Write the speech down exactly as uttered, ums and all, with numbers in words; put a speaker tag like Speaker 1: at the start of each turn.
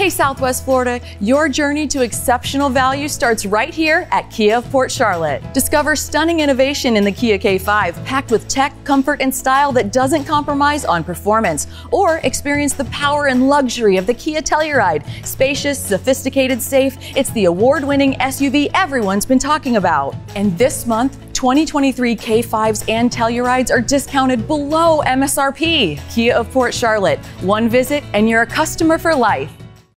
Speaker 1: Hey Southwest Florida, your journey to exceptional value starts right here at Kia of Port Charlotte. Discover stunning innovation in the Kia K five, packed with tech, comfort, and style that doesn't compromise on performance. Or experience the power and luxury of the Kia Telluride. Spacious, sophisticated, safe, it's the award-winning S U V everyone's been talking about. And this month, twenty twenty-three K fives and Tellurides are discounted below M S R P. Kia of Port Charlotte. One visit and you're a customer for life.